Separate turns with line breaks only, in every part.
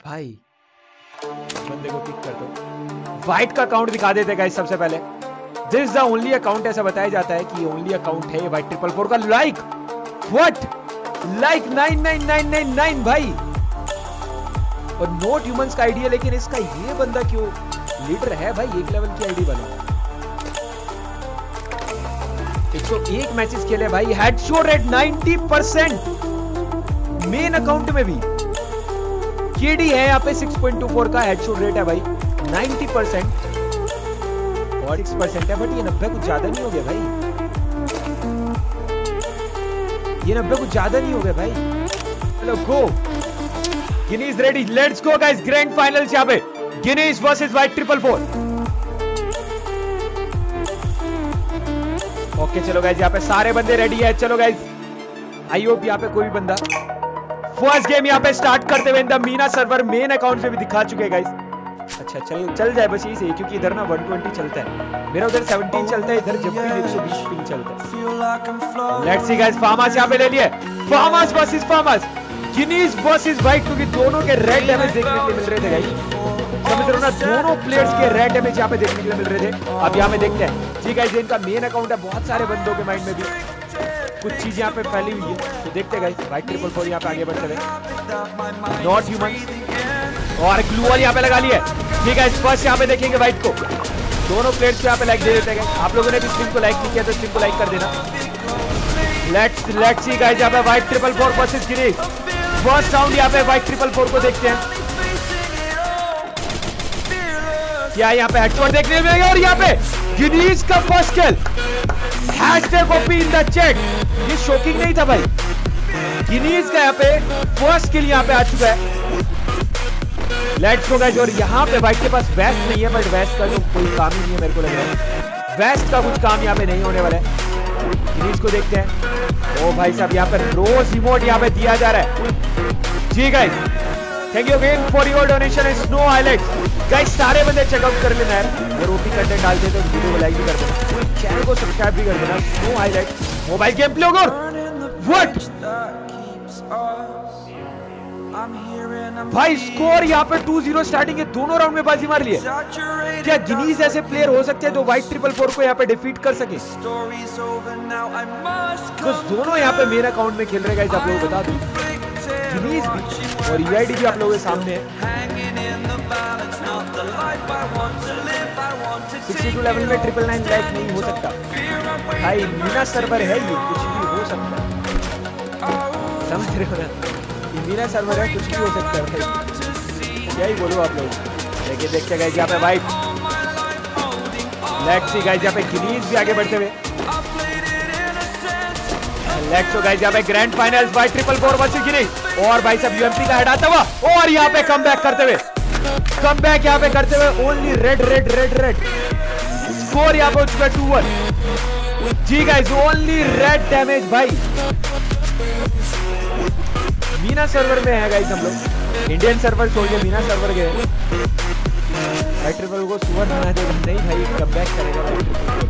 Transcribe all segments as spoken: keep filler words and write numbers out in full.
भाई बंदे को पिक कर दो। व्हाइट का अकाउंट दिखा देते गाइस सबसे पहले। This is the only account, ऐसा बताया जाता है कि ओनली अकाउंट है व्हाइट ट्रिपल फोर का। Like what like nine nine nine nine nine भाई, और नोट ह्यूमंस का आईडी है, लेकिन इसका ये बंदा क्यों लीडर है भाई? एक लेवल की आईडी वाला एक सौ एक मैचेस खेले भाई, headshot rate ninety percent main account में भी। केडी है यहाँ पे सिक्स पॉइंट टू फोर का हेडशॉट रेट है भाई, नाइंटी परसेंट और सिक्स परसेंट है, बट ये नब्बे कुछ ज्यादा नहीं हो गया भाई, ये नब्बे कुछ ज्यादा नहीं हो गया भाई। चलो go, Guinness ready, let's go guys, grand finals यहाँ पे Guinness versus white triple four. Okay चलो गाइस, यहाँ पे सारे बंदे रेडी है। चलो गाइस, आई होप यहाँ पे कोई बंदा फर्स्ट गेम यहाँ पे स्टार्ट करते हुए in the MENA server main account पे भी दिखा चुके हैं गाइस। अच्छा चल चल जाए बस यही से, क्योंकि इधर ना वन ट्वेंटी चलता है, मेरा उधर सेवनटीन चलता है, इधर जब भी एक सौ बीस पिंग चलता है। लेट्स सी गाइस, फार्मर्स यहाँ पे ले लिए, farmers versus farmers, Guinness versus white, क्योंकि दोनों के रेड डैमेज देखने के लिए मिल रहे थे गाइस। समझ रहे हो ना, दोनों प्लेयर्स के रेड डैमेज यहाँ पे देखने के लिए मिल रहे थे। अब यहाँ पे देखते हैं जी गाइस, इनका मेन अकाउंट है, बहुत सारे बंदों के माइंड में भी कुछ चीज यहाँ पे फैली हुई है, तो देखते गाइस। व्हाइट ट्रिपल फोर यहाँ पे आगे बढ़ते हुए, नॉट ह्यूमंस और ग्लू वॉल यहाँ पे लगा लिया है। ठीक है, फर्स्ट यहाँ पे देखेंगे व्हाइट को, दोनों प्लेयर्स यहाँ पे लाइक दे देते हैं। आप लोगों ने भी स्ट्रीम को लाइक नहीं किया तो स्ट्रीम को लाइक कर देना। लेट्स लेट्स सी गाइस, यहाँ पे white triple four versus Guinness, first round यहाँ पे व्हाइट ट्रिपल फोर को देखते हैं क्या यहाँ पे हेडशॉट देखने मिलेगा। और यहाँ पे गिनीज का first kill, hashtag OP in the chat, ये शॉकिंग नहीं था भाई। गिनीज का यहाँ पे फर्स्ट किल यहाँ पे आ चुका है। लेट्स गो गाइस, और यहाँ पे भाई के पास वेस्ट नहीं है, बट वेस्ट का तो कोई काम ही नहीं है मेरे को लग रहा है, वेस्ट का कुछ काम यहाँ पे नहीं होने वाला है। गिनीज को देखते हैं, ओ भाई साहब यहाँ पे रोज इमोट यहाँ पे दिया जा रहा है। जी guys, thank you again for your donation and snow highlights. Guys सारे बंदे चेकआउट कर लेना है, और ओपी कंटेंट डालते हैं तो वीडियो को लाइक भी कर देना, चैनल को सब्सक्राइब भी कर देना। Snow highlights mobile game play होगा। व्हाट भाई, स्कोर यहाँ पे टू जीरो स्टार्टिंग है, दोनों राउंड में बाजी मार लिए। क्या गिनीज ऐसे प्लेयर हो सकते हैं जो व्हाइट ट्रिपल फोर को यहाँ पे डिफीट कर सके? तो दोनों यहाँ पे मेन अकाउंट में खेल रहे हैं, आप लोगों को बता दूं, गिनीज भी और यूआईडी भी आप लोगों के सामने है। सिक्सटी टू लेवल में ट्रिपल नाइन लाइक नहीं हो सकता भाई, मीना सर्वर है, ये कुछ भी हो सकता है, समझ रहे हो ना, मीना सर्वर है, कुछ भी हो सकता है भाई, क्या ही बोलो आप लोग। लेकिन देखते गाइस यहाँ पे व्हाइट, लेट्स सी गाइस यहाँ पे गिनीज भी आगे बढ़ते हुए। लेट्स गो गाइस, यहाँ पे grand finals white triple four versus Guinness, और भाई सब यूएमपी का हेड आता हुआ, और यहाँ पे कमबैक करते हुए, कमबैक यहाँ पे करते हुए, only red red red red, score यहाँ पे हो चुका टू वन। जी गाइस, ओनली रेड डैमेज भाई, मीना सर्वर में है गाइस हम लोग, इंडियन सर्वर छोड़ के मीना सर्वर गए। व्हाइट ट्रिपल को सुवर बना देगा, नहीं भाई कमबैक करेगा white triple.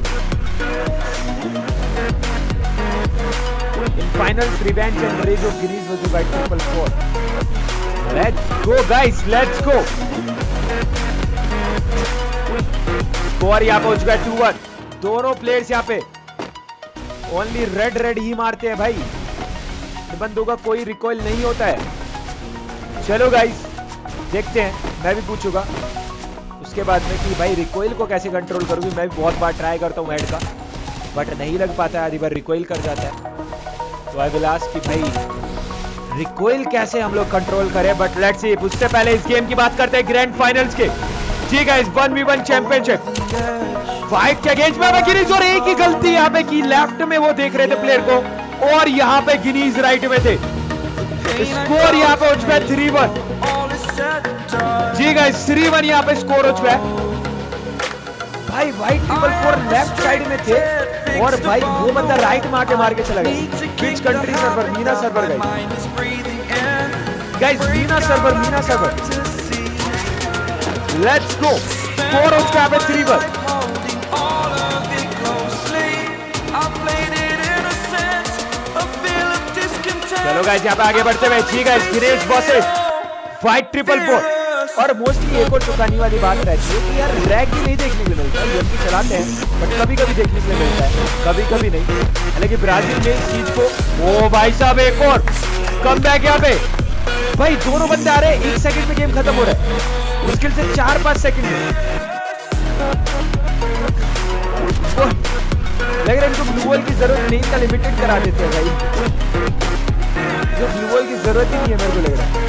In finals revenge and rage of Guinness versus white triple four. Let's go guys, let's go. Score यहाँ पे हो चुका है टू वन, दोनों प्लेयर्स यहाँ पे ओनली रेड रेड ही मारते हैं भाई, बंदों का कोई रिकॉइल नहीं होता है। चलो गाइस देखते हैं, मैं भी पूछूंगा उसके बाद में कि भाई रिकॉइल को कैसे कंट्रोल करूंगी। मैं भी बहुत बार ट्राई करता हूँ हेड का, बट नहीं लग पाता है, आधी बार रिकॉइल कर जाता है। तो आई विल आस्क कि भाई रिकॉइल कैसे हम लोग कंट्रोल करें। बट लेट्स सी, उससे पहले इस गेम की बात करते हैं ग्रैंड फाइनल्स के। जी guys, one v one championship white के अगेंस्ट में गिनीज, और एक ही गलती यहाँ पे की, लेफ्ट में वो देख रहे थे प्लेयर को, और यहाँ पे गिनीज राइट में थे। स्कोर यहाँ पे हो चुका है थ्री वन। जी गाइस, थ्री वन यहाँ पे स्कोर हो चुका है भाई। White triple four left side में थे, और भाई वो बंदा राइट में आके मार के चला गया। Which country server? MENA server guys, guys MENA server, MENA server. Let's go, score हो चुका है थ्री वन। चलो गाइस यहाँ पे आगे बढ़ते हुए, जी guys Guinness versus white triple four. और मोस्टली एक और चौंकाने वाली बात रहती है कि यार ड्रैग भी नहीं देखने को मिलता है, यूएमपी चलाते हैं बट कभी कभी देखने को मिलता है, कभी कभी नहीं। हालांकि ब्राजील में इस चीज को, ओ भाई साहब एक और कम बैक यहाँ पे भाई, दोनों बंदे आ रहे हैं, एक सेकंड में गेम खत्म हो रहा है, मुश्किल से चार पांच सेकंड में। लग रहा है इनको ब्लू वॉल की जरूरत नहीं था, लिमिटेड करा देते हैं भाई, जो ब्लू वॉल की जरूरत ही नहीं है मेरे को लग रहा है।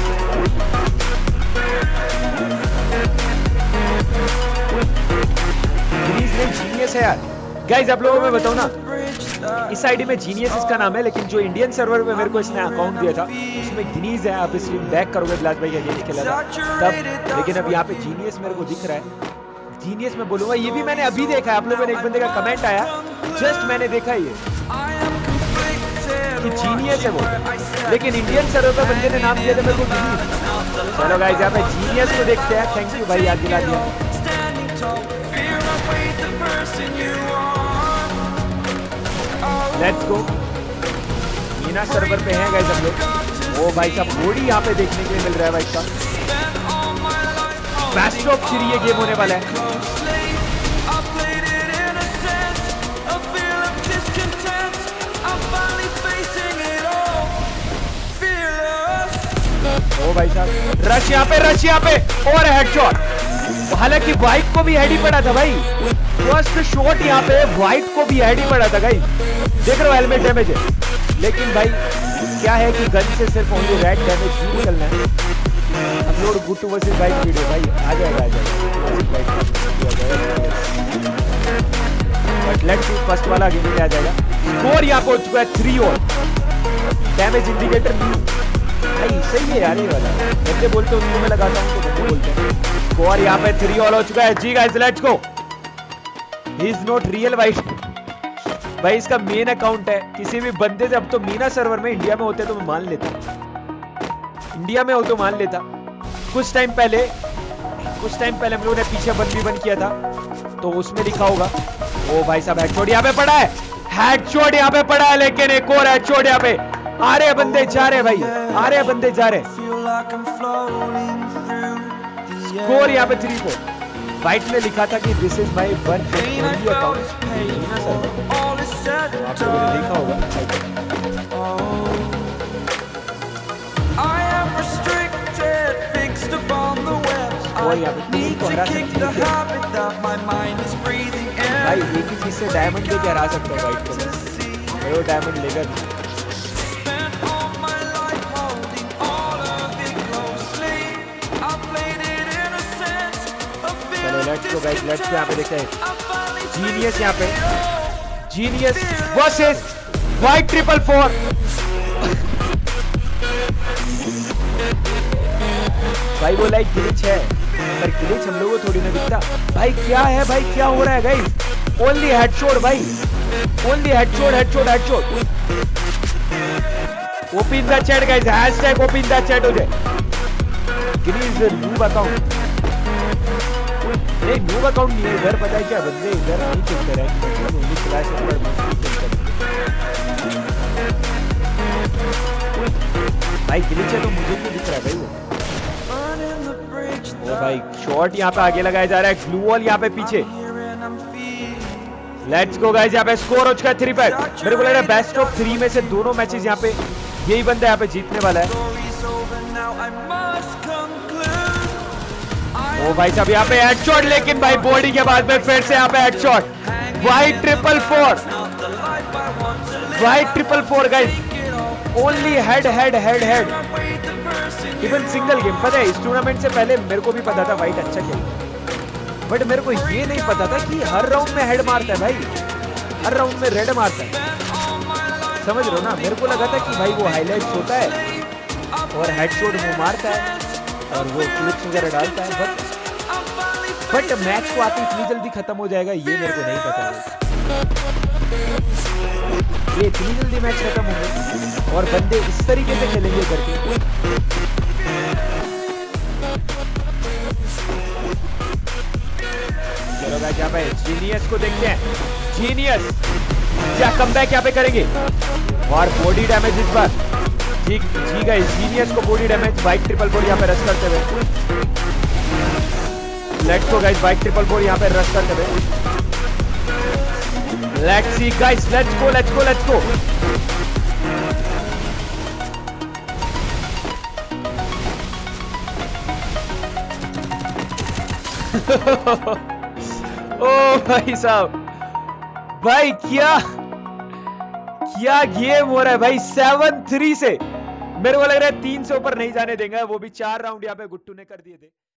जीनियस है यार गाइस, आप लोगों को मैं बताऊं ना, इस आईडी में जीनियस इसका नाम है, लेकिन जो इंडियन सर्वर पे मेरे को इसने अकाउंट दिया था उसमें गिनीज है। आप इसलिए बैक करोगे ब्लास्ट भाई का गेम खेला था तब, लेकिन अब यहाँ पे जीनियस मेरे को दिख रहा है। जीनियस मैं बोलूंगा, ये भी मैंने अभी देखा है, आप लोगों ने एक बंदे का कमेंट आया, जस्ट मैंने देखा ये कि जीनियस है वो, लेकिन इंडियन सर्वर पे बंदे ने नाम दिया था मेरे को गिनीज। चलो गाइस यहाँ पे जीनियस को देखते हैं। थैंक यू भाई, याद दिला दिया। लेट्स गो, मीना सर्वर पे हैं गाइस हम लोग। ओ भाई साहब बॉडी यहाँ पे देखने के लिए मिल रहा है भाई साहब। बेस्ट ऑफ थ्री ये गेम होने वाला है। ओ भाई साहब रश यहाँ पे, रश यहाँ पे और हेडशॉट। हालांकि व्हाइट को भी हेड ही पड़ा था भाई, फर्स्ट शॉट यहाँ पे व्हाइट को भी हेड ही पड़ा था गाइस, देख रहे हो हेलमेट डैमेज है। लेकिन भाई क्या है कि गन से सिर्फ ओनली रेड डैमेज ही निकलना है। Upload good two versus bike video भाई आ जाएगा, आ जाएगा बट लेट्स सी फर्स्ट वाला गेम में आ जाएगा। स्कोर यहाँ पे हो चुका है थ्री और डैमेज इंडिकेटर न्यू भाई, सही है यार ये वाला। बच्चे बोलते हैं उनको मैं लगाता हूँ तो बच्चे बोलते हैं। स्कोर यहाँ पे थ्री ऑल हो चुका है। जी guys let's go. He is not real white भाई, इसका मेन अकाउंट है। किसी भी बंदे से, अब तो मीना सर्वर में इंडिया में होते तो मैं मान लेता, इंडिया में हो तो मान लेता। कुछ टाइम पहले कुछ टाइम पहले हम लोगों ने पीछे बन भी बन किया था तो उसमें लिखा होगा। ओ भाई साहब हेडशॉट यहाँ पे पड़ा है, हेडशॉट यहाँ पे पड़ा है, लेकिन एक और हेडशॉट यहाँ पे। आ रहे बंदे जा रहे भाई, आ रहे बंदे जा रहे। स्कोर यहाँ पे थ्री फोर। वाइट में लिखा था कि this is my one account, आप लोगों ने देखा होगा। और यहाँ पे तीन को हरा सकते हैं भाई, एक ही चीज से डायमंड दे के हरा सकते हैं वाइट को, वो डायमंड लेगा नहीं। Let's go guys, let's go. यहाँ पे देखते हैं जीनियस, यहाँ पे genius versus white triple four. भाई वो लाइक ग्लिच है, पर ग्लिच हम लोगों को थोड़ी ना दिखता भाई। क्या है भाई, क्या हो रहा है गाइस? ओनली हेडशॉट भाई, only headshot headshot headshot. Open the chat guys, hashtag open the chat हो जाए। ग्रीज न्यू अकाउंट, नहीं न्यू अकाउंट नहीं है इधर, पता है क्या बंदे इधर नहीं खेलते रहे, ओनली क्लैश पर भाई। ग्लिच है तो मुझे क्यों दिख रहा है भाई वो? ओ भाई शॉट यहाँ पे आगे लगाया जा रहा है, ग्लू वॉल यहाँ पे पीछे। लेट्स गो गाइस, यहाँ पे स्कोर हो चुका है थ्री फाइव। मेरे को लग रहा है बेस्ट ऑफ थ्री में से दोनों मैचेस यहाँ पे यही बंदा यहाँ पे जीतने वाला है। ओ भाई साहब यहाँ पे हेडशॉट, लेकिन भाई बॉडी के बाद में फिर से यहाँ पे headshot. White triple four, white triple four guys, only head head head head. Even single game, पता है इस टूर्नामेंट से पहले मेरे को भी पता था व्हाइट अच्छा खेलता, बट मेरे को ये नहीं पता था कि हर राउंड में हेड मारता है भाई, हर राउंड में रेड मारता है। समझ रहे हो ना? मेरे को लगा था कि भाई वो हाईलाइट्स होता है और हेडशॉट वो मारता है और वो क्लिप्स वगैरह डालता है, बट बट मैच को आके इतनी जल्दी खत्म हो जाएगा ये मेरे को नहीं पता है। ये इतनी जल्दी मैच खत्म होंगे और बंदे इस तरीके से खेलेंगे करके। चलो गाइस यहाँ पे जीनियस को देखते हैं, जीनियस क्या कमबैक यहाँ पे करेंगे और बॉडी डैमेज इस बार जी जी गाइस, जीनियस को body damage, bike triple four यहाँ पे रश करते हुए। Let's go guys, bike triple four यहाँ पे रश करते हुए। Let's see guys, let's go let's go let's go. ओ भाई साहब, भाई क्या क्या गेम हो रहा है भाई। सेवन थ्री से मेरे को लग रहा है तीन से ऊपर नहीं जाने देंगे, वो भी चार राउंड यहाँ पे गुट्टू ने कर दिए थे।